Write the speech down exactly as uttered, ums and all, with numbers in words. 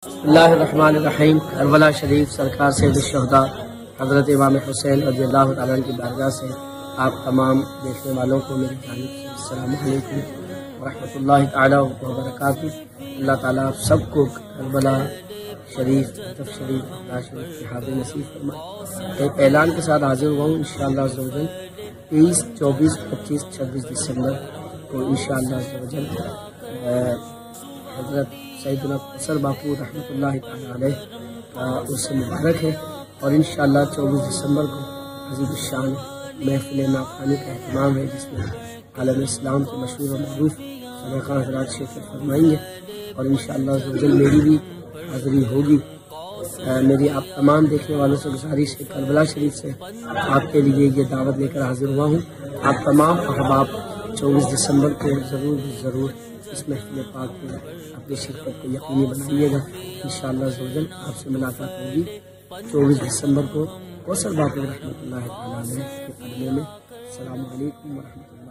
بسم اللہ الرحمن الرحیم۔ کربلا شریف سرکار سید الشہداء حضرت امام حسین رضی اللہ تعالیٰ عنہ کی بارگاہ سے آپ تمام دیکھنے والوں کو میری جانب سے السلام علیکم ورحمۃ اللہ تعالیٰ وبرکاتہ۔ اللہ تعالیٰ آپ سب کو کربلا شریف طرف شریف اللہ شریف کی حاضر نصیب فرمائے۔ ایک اعلان کے ساتھ حاضر ہوا ہوں انشاءاللہ عز و جل تیئیس چوبیس پچیس چھبیس دسمبر کو انشاءاللہ عز و جل حضرت سیدنا قصر باپو رحمۃ اللہ تعالیٰ علیہ کا عرس مبارک ہے، اور انشاءاللہ چوبیس دسمبر کو عظیم الشان محفل ناخوانی کا اہتمام ہے، جس میں عالم اسلام کے مشہور و معروف صدقہ حضرات شرکت فرمائیں گے، اور انشاءاللہ عز و جل میری بھی حاضری ہوگی۔ میری آپ تمام دیکھنے والوں سے گزارش ہے، کربلا شریف سے آپ کے لیے یہ دعوت لے کر حاضر ہوا ہوں۔ آپ تمام احباب چوبیس دسمبر کو ضرور ضرور اس محفل پاک میں اپنی شرکت کو یقینی بنائیے گا۔ انشاءاللہ عز و جل آپ سے ملاقات ہوگی چوبیس دسمبر کو کوثر باپو رحمۃ اللہ تعالیٰ علیہ کے قدموں میں۔ السلام علیکم ورحمۃ اللہ۔